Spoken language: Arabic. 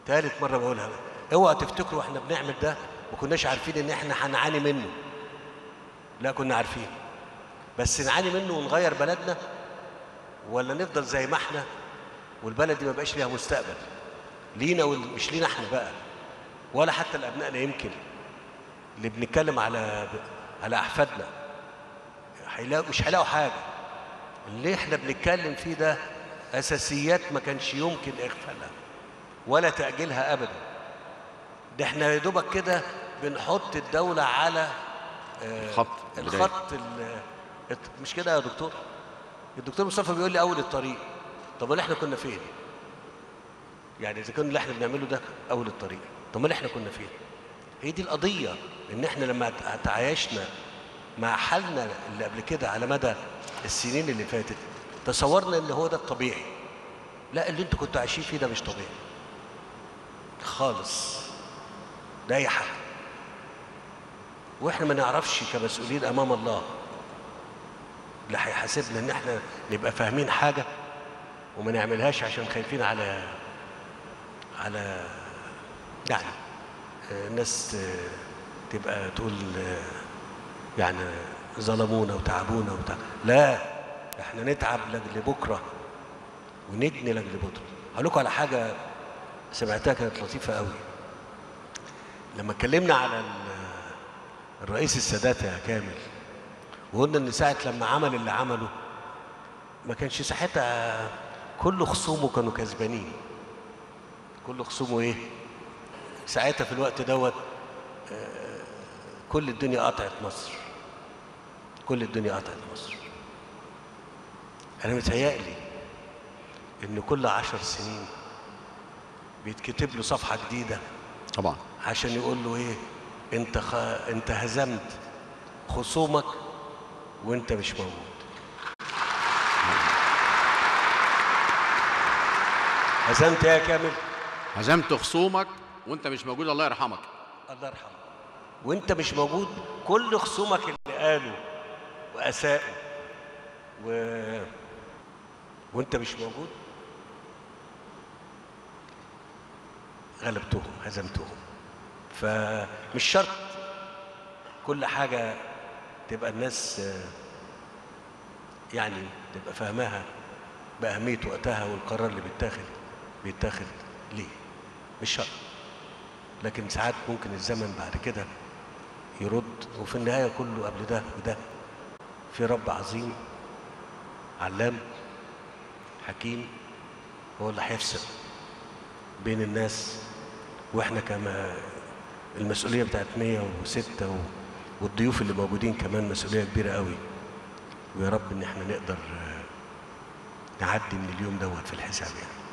تالت مرة بقولها، اوعوا تفتكروا احنا بنعمل ده ما كناش عارفين ان احنا هنعاني منه. لا كنا عارفين، بس نعاني منه ونغير بلدنا ولا نفضل زي ما احنا والبلد دي ما بقاش ليها مستقبل لينا مش لينا احنا بقى ولا حتى لابنائنا. يمكن اللي بنتكلم على احفادنا مش هيلاقوا حاجه. اللي احنا بنتكلم فيه ده اساسيات ما كانش يمكن اغفالها ولا تاجيلها ابدا. ده احنا يا دوبك كده بنحط الدوله على الخط مش كده يا دكتور؟ الدكتور مصطفى بيقول لي اول الطريق. طب ما احنا كنا فين؟ يعني اذا كان اللي احنا بنعمله ده اول الطريق، طب ما احنا كنا فين؟ هي دي القضيه، ان احنا لما تعايشنا مع حالنا اللي قبل كده على مدى السنين اللي فاتت تصورنا ان هو ده الطبيعي. لا، اللي انتوا كنتوا عايشين فيه ده مش طبيعي خالص، ده اي حاجه. واحنا ما نعرفش كمسؤولين امام الله اللي هيحاسبنا ان احنا نبقى فاهمين حاجه وما نعملهاش عشان خايفين على يعني الناس تبقى تقول يعني ظلمونا وتعبونا وبتاع. لا، احنا نتعب لاجل بكره ونجني لاجل بكره. هقول لكم على حاجه سمعتها كانت لطيفه قوي. لما اتكلمنا على الرئيس السادات يا كامل وقلنا ان ساعه لما عمل اللي عمله ما كانش ساعتها كل خصومه كانوا كسبانين. كل خصومه ايه؟ ساعتها في الوقت دوت كل الدنيا قطعت مصر. كل الدنيا قطعت مصر. انا متهيألي ان كل 10 سنين بيتكتب له صفحه جديده طبعا عشان يقول له ايه؟ انت هزمت خصومك وانت مش موجود. هزمت يا كامل؟ هزمت خصومك وانت مش موجود. الله يرحمك. الله يرحمه. وانت مش موجود. كل خصومك اللي قالوا واساءوا وانت مش موجود غلبتهم، هزمتهم. فمش شرط كل حاجه تبقى الناس يعني تبقى فاهماها باهميه وقتها والقرار اللي بيتاخد ليه. مش شرط، لكن ساعات ممكن الزمن بعد كده يرد. وفي النهايه كله قبل ده وده في رب عظيم علام حكيم هو اللي هيفصل بين الناس. واحنا كما المسؤوليه بتاعت 106 والضيوف اللي موجودين كمان مسؤوليه كبيره قوي. ويا رب ان احنا نقدر نعدي من اليوم دوت في الحساب يعني.